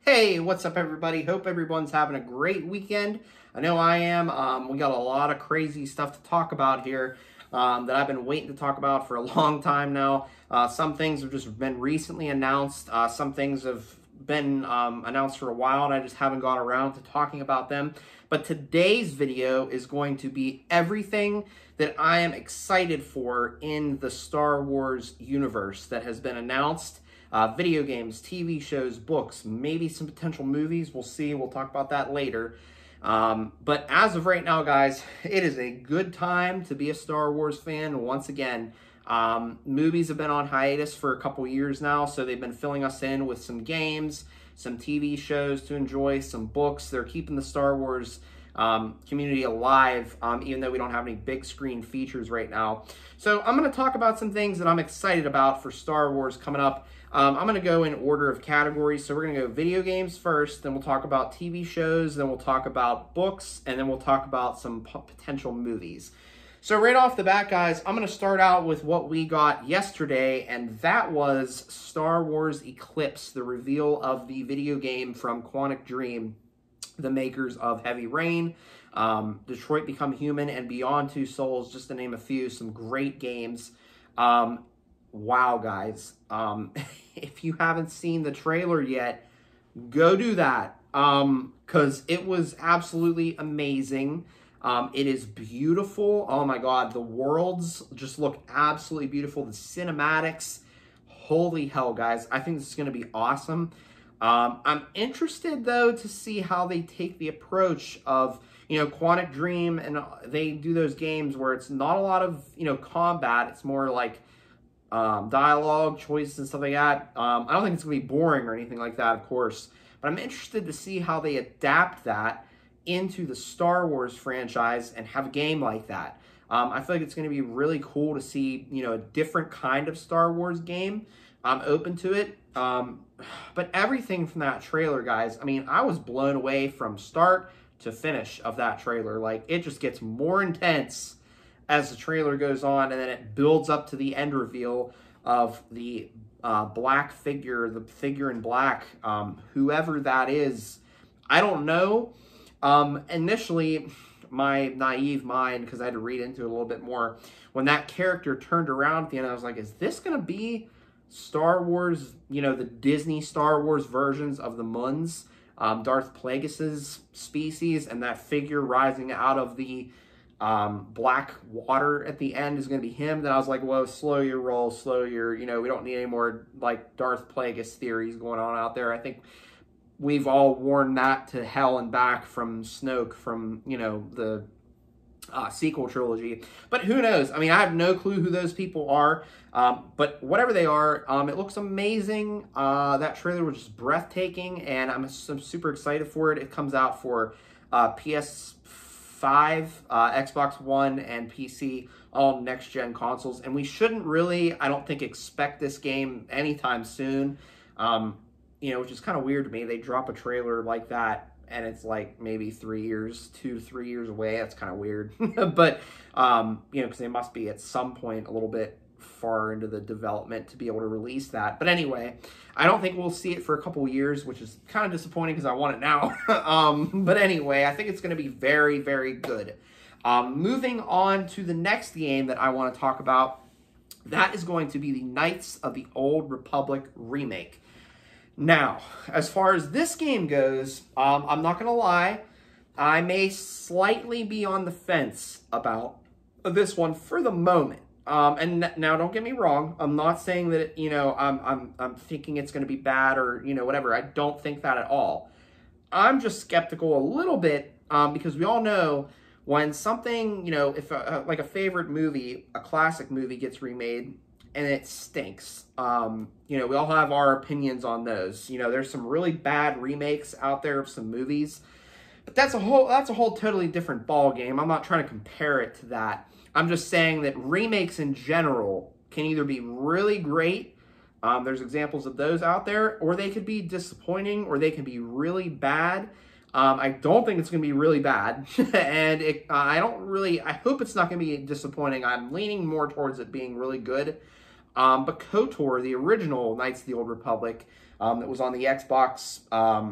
Hey, what's up, everybody? Hope everyone's having a great weekend. I know I am. We got a lot of crazy stuff to talk about here that I've been waiting to talk about for a long time now. Some things have just been recently announced. Some things have been announced for a while, and I just haven't gone around to talking about them. But today's video is going to be everything that I am excited for in the Star Wars universe that has been announced. Video games, TV shows, books, maybe some potential movies. We'll see. We'll talk about that later. But as of right now, guys, it is a good time to be a Star Wars fan once again. Movies have been on hiatus for a couple years now, so they've been filling us in with some games, some TV shows to enjoy, some books. They're keeping the Star Wars community alive, even though we don't have any big screen features right now. So I'm going to talk about some things that I'm excited about for Star Wars coming up. I'm going to go in order of categories. So we're going to go video games first, then we'll talk about TV shows, then we'll talk about books, and then we'll talk about some potential movies. So right off the bat, guys, I'm going to start out with what we got yesterday, and that was Star Wars Eclipse, the reveal of the video game from Quantic Dream, the makers of Heavy Rain, Detroit Become Human, and Beyond Two Souls, just to name a few. Some great games. Wow, guys. If you haven't seen the trailer yet, go do that, because it was absolutely amazing. It is beautiful. Oh my God, the worlds just look absolutely beautiful. The cinematics, holy hell, guys. I think this is going to be awesome. I'm interested, though, to see how they take the approach of, Quantic Dream, and they do those games where it's not a lot of, combat. It's more like dialogue, choices, and stuff like that. I don't think it's going to be boring or anything like that, of course. But I'm interested to see how they adapt that into the Star Wars franchise and have a game like that. I feel like it's going to be really cool to see, a different kind of Star Wars game. I'm open to it. But everything from that trailer, guys, I mean, I was blown away from start to finish of that trailer. Like, it just gets more intense as the trailer goes on, and then it builds up to the end reveal of the black figure, the figure in black, whoever that is. I don't know. Initially, my naive mind, because I had to read into it a little bit more, when that character turned around at the end, I was like, is this going to be Star Wars, the Disney Star Wars versions of the Muns, Darth Plagueis' species, and that figure rising out of the black water at the end is going to be him? Then I was like, whoa, slow your roll, slow your, we don't need any more like Darth Plagueis theories going on out there. I think we've all worn that to hell and back from Snoke, from, the sequel trilogy. But who knows? I mean, I have no clue who those people are. But whatever they are, it looks amazing. That trailer was just breathtaking, and I'm super excited for it. It comes out for PS5, Xbox One, and PC, all next-gen consoles. And we shouldn't really, I don't think, expect this game anytime soon. Which is kind of weird to me. They drop a trailer like that, and it's like maybe 3 years, 2 to 3 years away. That's kind of weird. But, because they must be at some point a little bit far into the development to be able to release that. But anyway, I don't think we'll see it for a couple years, which is kind of disappointing because I want it now. But anyway, I think it's going to be very, very good. Moving on to the next game that I want to talk about, that is going to be the Knights of the Old Republic remake. Now, as far as this game goes, I'm not going to lie, I may slightly be on the fence about this one for the moment. And now, don't get me wrong, I'm not saying that, I'm thinking it's going to be bad or, whatever. I don't think that at all. I'm just skeptical a little bit, because we all know when something, if like a favorite movie, a classic movie gets remade, and it stinks. We all have our opinions on those. There's some really bad remakes out there of some movies, but that's a whole totally different ball game. I'm not trying to compare it to that. I'm just saying that remakes in general can either be really great, there's examples of those out there, or they could be disappointing, or they can be really bad. I don't think it's going to be really bad, and I hope it's not going to be disappointing. I'm leaning more towards it being really good. But KOTOR, the original Knights of the Old Republic, that was on the Xbox,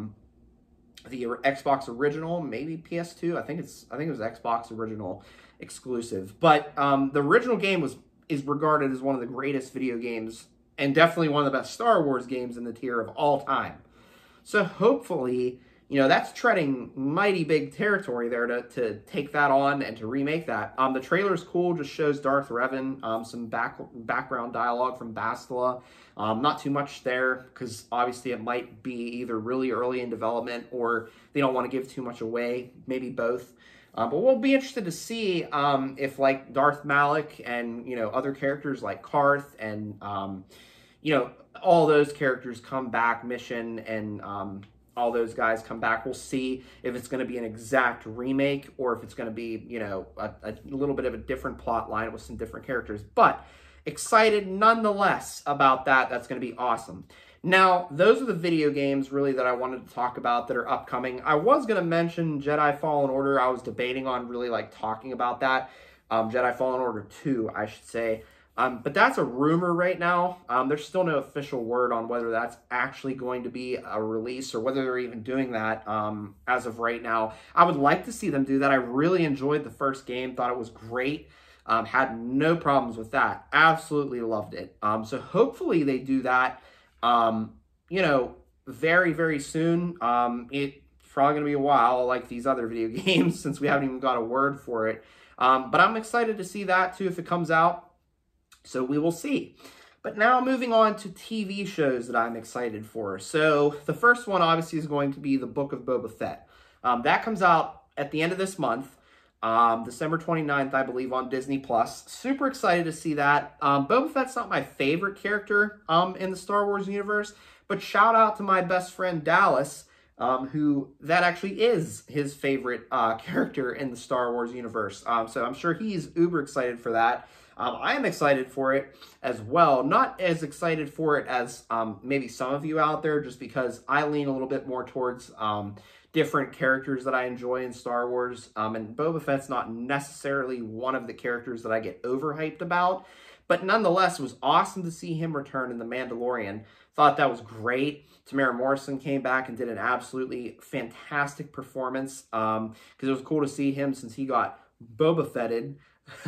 original, maybe PS2. I think it was Xbox original exclusive. But the original game is regarded as one of the greatest video games and definitely one of the best Star Wars games in the tier of all time. So hopefully, that's treading mighty big territory there to take that on and to remake that. The trailer's cool, just shows Darth Revan, some background dialogue from Bastila. Not too much there, because obviously it might be either really early in development or they don't want to give too much away, maybe both. But we'll be interested to see if, like, Darth Malak and, other characters like Karth and, all those characters come back, Mission and all those guys come back. We'll see if it's going to be an exact remake or if it's going to be, a little bit of a different plot line with some different characters. But excited nonetheless about that. That's going to be awesome. Now, those are the video games really that I wanted to talk about that are upcoming. I was going to mention Jedi Fallen Order. I was debating on really talking about that. Jedi Fallen Order 2, I should say. But that's a rumor right now. There's still no official word on whether that's actually going to be a release or whether they're even doing that as of right now. I would like to see them do that. I really enjoyed the first game, thought it was great. Had no problems with that. Absolutely loved it. So hopefully they do that, very, very soon. It's probably going to be a while like these other video games since we haven't even got a word for it. But I'm excited to see that too if it comes out. So we will see. But now moving on to TV shows that I'm excited for. So the first one obviously is going to be The Book of Boba Fett. That comes out at the end of this month, December 29th, I believe, on Disney+. Super excited to see that. Boba Fett's not my favorite character in the Star Wars universe, but shout out to my best friend Dallas, who that actually is his favorite character in the Star Wars universe. So I'm sure he's uber excited for that. I am excited for it as well. Not as excited for it as maybe some of you out there, just because I lean a little bit more towards different characters that I enjoy in Star Wars. And Boba Fett's not necessarily one of the characters that I get overhyped about. But nonetheless, it was awesome to see him return in The Mandalorian. Thought that was great. Tamara Morrison came back and did an absolutely fantastic performance. Because it was cool to see him since he got Boba Fetted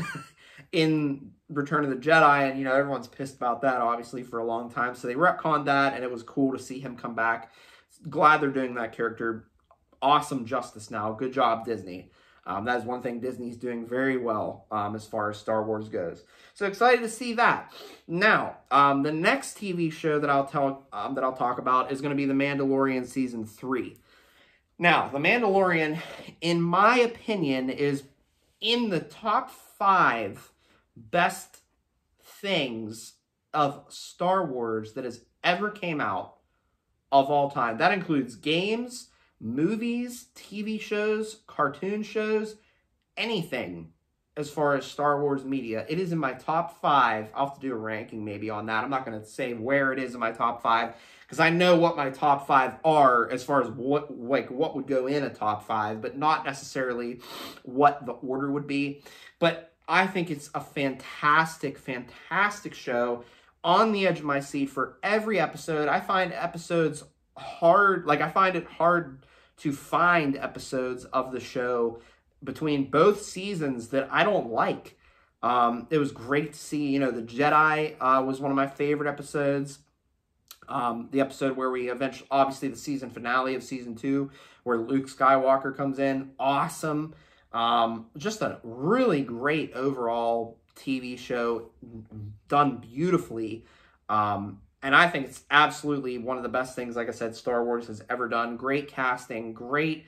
in Return of the Jedi, and everyone's pissed about that obviously for a long time, so they retconned that and it was cool to see him come back. Glad they're doing that character awesome justice now. Good job, Disney. That is one thing Disney's doing very well as far as Star Wars goes, so excited to see that. Now the next TV show that I'll talk about is going to be The Mandalorian season 3. Now The Mandalorian, in my opinion, is in the top 5 best things of Star Wars that has ever came out of all time. That includes games, movies, TV shows, cartoon shows, anything as far as Star Wars media. It is in my top 5. I'll have to do a ranking maybe on that. I'm not going to say where it is in my top 5 because I know what my top 5 are as far as what would go in a top 5, but not necessarily what the order would be. But I think it's a fantastic, fantastic show. On the edge of my seat for every episode. I find episodes hard. I find it hard to find episodes of the show between both seasons that I don't like. It was great to see, the Jedi was one of my favorite episodes. The episode where we eventually, obviously the season finale of season 2, where Luke Skywalker comes in. Awesome. Just a really great overall TV show, done beautifully. And I think it's absolutely one of the best things, like I said, Star Wars has ever done. Great casting, great,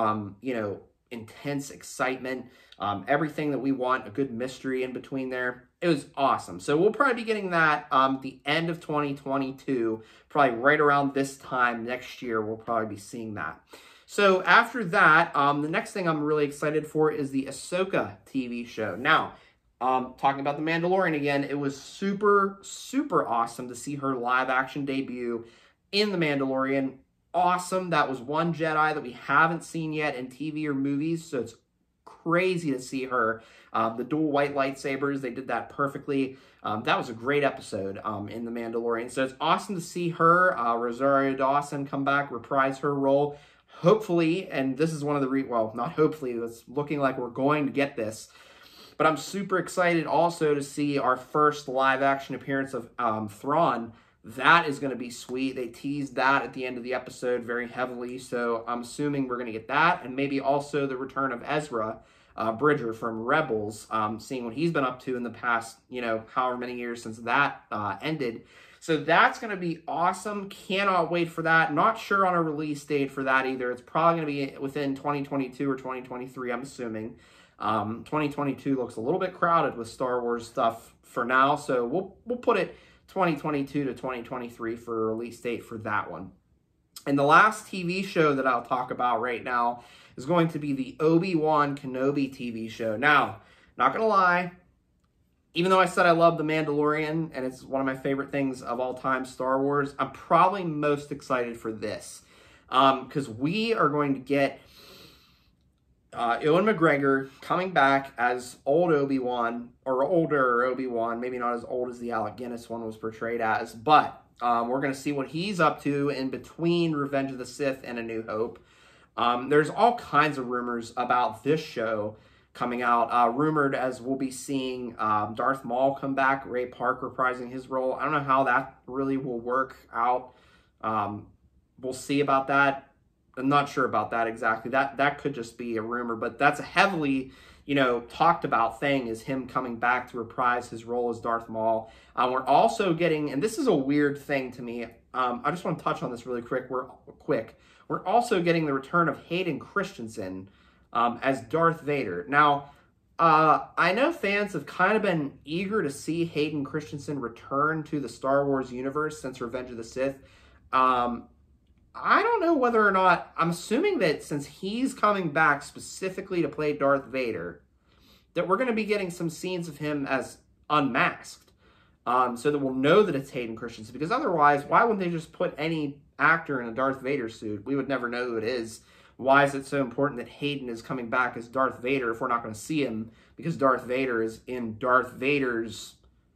intense excitement, everything that we want, a good mystery in between there. It was awesome. So we'll probably be getting that the end of 2022, probably right around this time next year, we'll probably be seeing that. So after that, the next thing I'm really excited for is the Ahsoka TV show. Now, talking about The Mandalorian again, it was super, super awesome to see her live action debut in The Mandalorian. Awesome. That was one Jedi that we haven't seen yet in TV or movies, so it's crazy to see her. The dual white lightsabers, they did that perfectly. That was a great episode in The Mandalorian. So it's awesome to see her, Rosario Dawson, come back, reprise her role. Hopefully, and this is one of the, well, not hopefully, it's looking like we're going to get this. But I'm super excited also to see our first live action appearance of Thrawn. That is going to be sweet. They teased that at the end of the episode very heavily. So I'm assuming we're going to get that. And maybe also the return of Ezra Bridger from Rebels, seeing what he's been up to in the past, you know, however many years since that ended. So that's going to be awesome. Cannot wait for that. Not sure on a release date for that either. It's probably going to be within 2022 or 2023, I'm assuming. 2022 looks a little bit crowded with Star Wars stuff for now. So we'll put it 2022 to 2023 for a release date for that one. And the last TV show that I'll talk about right now is going to be the Obi-Wan Kenobi TV show. Now, not going to lie, even though I said I love The Mandalorian, and it's one of my favorite things of all time, Star Wars, I'm probably most excited for this. Because we are going to get Ewan McGregor coming back as old Obi-Wan, or older Obi-Wan, maybe not as old as the Alec Guinness one was portrayed as, but we're going to see what he's up to in between Revenge of the Sith and A New Hope. There's all kinds of rumors about this show coming out, rumored as we'll be seeing Darth Maul come back, Ray Park reprising his role. I don't know how that really will work out. We'll see about that. I'm not sure about that exactly. That could just be a rumor, but that's a heavily, you know, talked about thing, is him coming back to reprise his role as Darth Maul. We're also getting, and this is a weird thing to me, I just want to touch on this really quick. We're also getting the return of Hayden Christensen as Darth Vader. Now, I know fans have kind of been eager to see Hayden Christensen return to the Star Wars universe since Revenge of the Sith. I don't know whether or not, I'm assuming that since he's coming back specifically to play Darth Vader, that we're going to be getting some scenes of him as unmasked. So that we'll know that it's Hayden Christensen. Because otherwise, why wouldn't they just put any actor in a Darth Vader suit? We would never know who it is. Why is it so important that Hayden is coming back as Darth Vader if we're not going to see him? Because Darth Vader is in Darth Vader's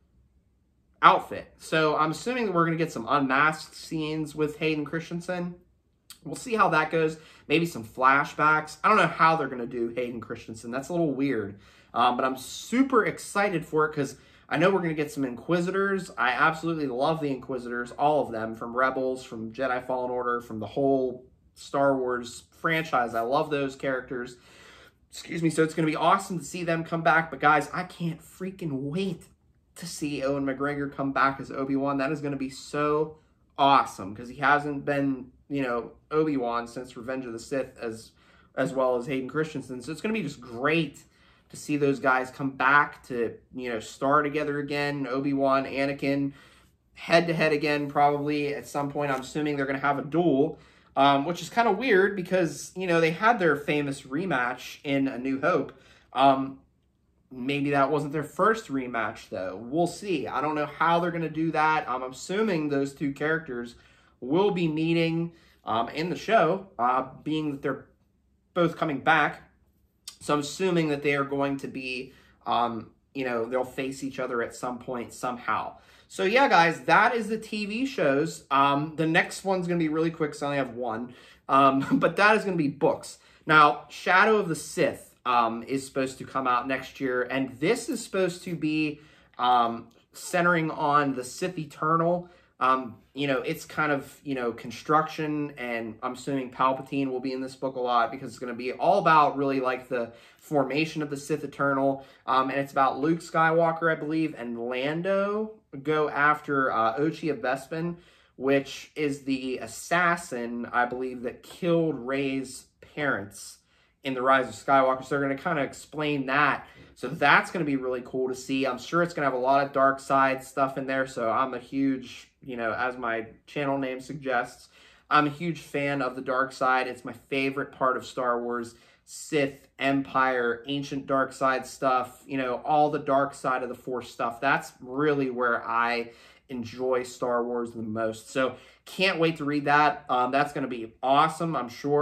outfit. So I'm assuming that we're going to get some unmasked scenes with Hayden Christensen. We'll see how that goes. Maybe some flashbacks. I don't know how they're going to do Hayden Christensen. That's a little weird. But I'm super excited for it because I know we're going to get some Inquisitors. I absolutely love the Inquisitors, all of them, from Rebels, from Jedi Fallen Order, from the whole Star Wars franchise. I love those characters. Excuse me. So it's going to be awesome to see them come back. But guys, I can't freaking wait to see Ewan McGregor come back as Obi-Wan. That is going to be so awesome because he hasn't been, you know, Obi-Wan since Revenge of the Sith as well as Hayden Christensen. So it's going to be just great to see those guys come back to, you know, star together again. Obi-Wan, Anakin, head-to-head again probably at some point. I'm assuming they're going to have a duel, which is kind of weird because, you know, they had their famous rematch in A New Hope. Maybe that wasn't their first rematch, though. We'll see. I don't know how they're going to do that. I'm assuming those two characters will be meeting in the show, being that they're both coming back. So I'm assuming that they are going to be, you know, they'll face each other at some point somehow. So yeah, guys, that is the TV shows. The next one's going to be really quick, so I only have one. But that is going to be books. Now, Shadow of the Sith is supposed to come out next year, and this is supposed to be centering on the Sith Eternal. You know, it's kind of, you know, construction, and I'm assuming Palpatine will be in this book a lot because it's going to be all about really like the formation of the Sith Eternal, and it's about Luke Skywalker, I believe, and Lando go after Ochi of Bespin, which is the assassin, I believe, that killed Rey's parents in The Rise of Skywalker. So they're going to kind of explain that. So that's going to be really cool to see. I'm sure it's going to have a lot of dark side stuff in there. So I'm a huge, you know, as my channel name suggests, I'm a huge fan of the dark side. It's my favorite part of Star Wars. Sith, Empire, ancient dark side stuff, you know, all the dark side of the Force stuff. That's really where I enjoy Star Wars the most. So can't wait to read that. That's going to be awesome, I'm sure.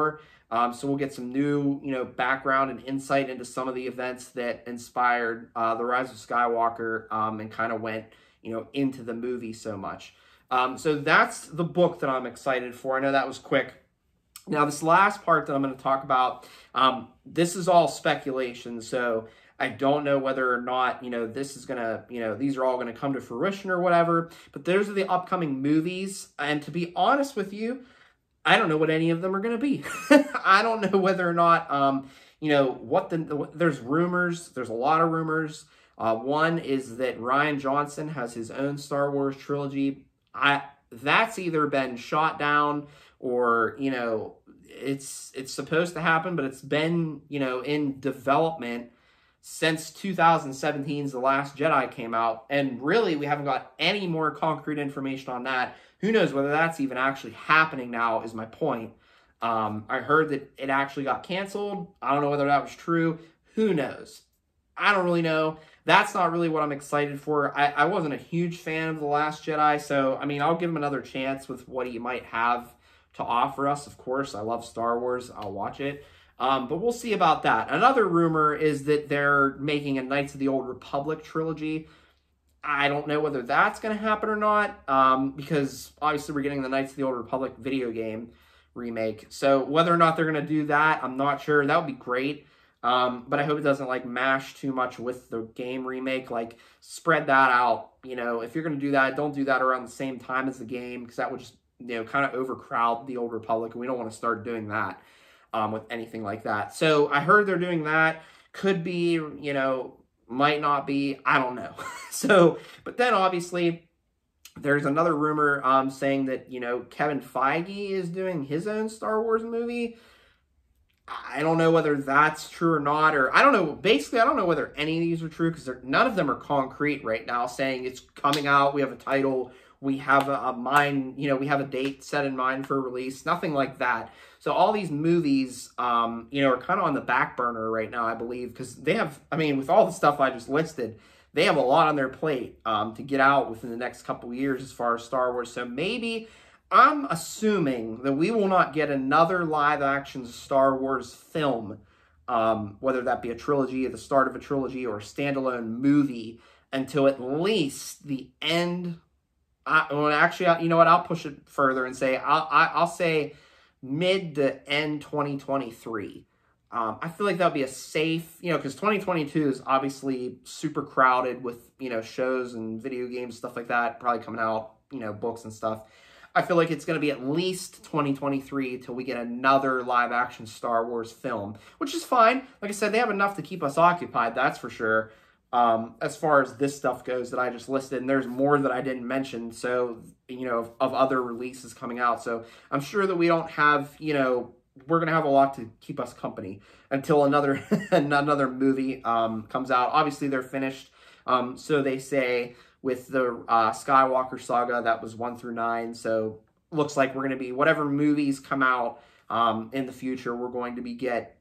So we'll get some new, background and insight into some of the events that inspired The Rise of Skywalker and kind of went, into the movie so much. So that's the book that I'm excited for. I know that was quick. Now, this last part that I'm going to talk about, this is all speculation, so I don't know whether or not, this is going to, these are all going to come to fruition or whatever, but those are the upcoming movies, and to be honest with you, I don't know what any of them are going to be. I don't know whether or not, there's rumors, there's a lot of rumors. One is that Rian Johnson has his own Star Wars trilogy. That's either been shot down or, it's supposed to happen, but it's been, in development since 2017's The Last Jedi came out. And really, we haven't got any more concrete information on that. Who knows whether that's even actually happening now is my point. I heard that it actually got canceled. I don't know whether that was true. Who knows? I don't really know. That's not really what I'm excited for. I wasn't a huge fan of The Last Jedi, so, I'll give him another chance with what he might have to offer us. Of course, I love Star Wars. I'll watch it. But we'll see about that. Another rumor is that they're making a Knights of the Old Republic trilogy. I don't know whether that's going to happen or not, because obviously we're getting the Knights of the Old Republic video game remake. So whether or not they're going to do that, I'm not sure. That would be great. But I hope it doesn't mash too much with the game remake. Spread that out. If you're going to do that, don't do that around the same time as the game, because that would just, kind of overcrowd the Old Republic, and we don't want to start doing that with anything like that. So I heard they're doing that. Could be, might not be. I don't know. But then obviously there's another rumor saying that, Kevin Feige is doing his own Star Wars movie. I don't know whether that's true or not, or I don't know. Basically, I don't know whether any of these are true, because none of them are concrete right now, saying it's coming out, we have a title, we have a mind, we have a date set in mind for release, nothing like that. So all these movies, are kind of on the back burner right now, I believe, because they have, with all the stuff I just listed, they have a lot on their plate to get out within the next couple of years as far as Star Wars. So maybe, I'm assuming that we will not get another live-action Star Wars film, whether that be a trilogy, at the start of a trilogy, or a standalone movie, until at least the end. Actually, you know what? I'll push it further and say I'll say mid to end 2023. I feel like that would be a safe, because 2022 is obviously super crowded with, shows and video games, stuff like that, probably coming out, books and stuff. I feel like it's going to be at least 2023 till we get another live-action Star Wars film, which is fine. Like I said, they have enough to keep us occupied, that's for sure, as far as this stuff goes that I just listed. And there's more that I didn't mention, so, of other releases coming out. So I'm sure that we don't have, we're going to have a lot to keep us company until another another movie comes out. Obviously, they're finished, so they say, with the Skywalker saga. That was 1 through 9. So looks like we're going to be, whatever movies come out in the future, we're going to be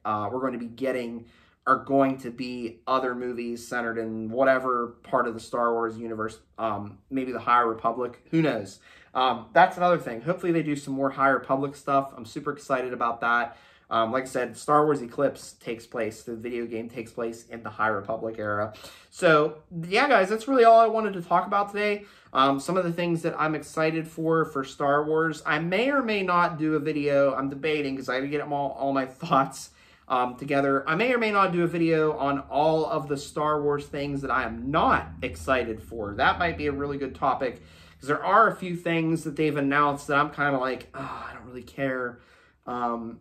getting are going to be other movies centered in whatever part of the Star Wars universe, maybe the High Republic, who knows. That's another thing. Hopefully they do some more High Republic stuff. I'm super excited about that. Like I said, Star Wars Eclipse takes place, the video game takes place in the High Republic era. So, yeah, guys, that's really all I wanted to talk about today. Some of the things that I'm excited for Star Wars. I may or may not do a video. I'm debating, because I have to get all my thoughts together. I may or may not do a video on all of the Star Wars things that I am not excited for. That might be a really good topic, because there are a few things that they've announced that I'm kind of like, oh, I don't really care. And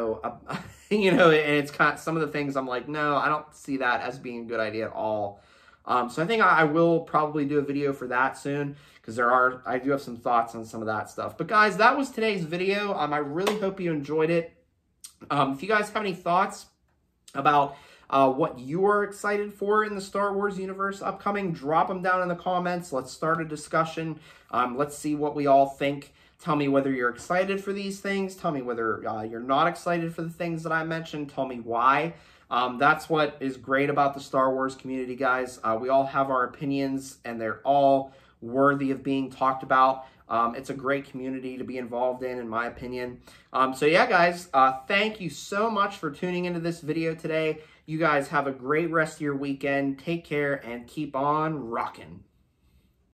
it's kind of, some of the things I'm like, no, I don't see that as being a good idea at all. So I think I will probably do a video for that soon, because I do have some thoughts on some of that stuff. But guys, that was today's video. I really hope you enjoyed it. If you guys have any thoughts about what you are excited for in the Star Wars universe upcoming, drop them down in the comments. Let's start a discussion. Let's see what we all think. Tell me whether you're excited for these things. Tell me whether you're not excited for the things that I mentioned. Tell me why. That's what is great about the Star Wars community, guys. We all have our opinions, and they're all worthy of being talked about. It's a great community to be involved in my opinion. So yeah, guys, thank you so much for tuning into this video today. You guys have a great rest of your weekend. Take care and keep on rocking.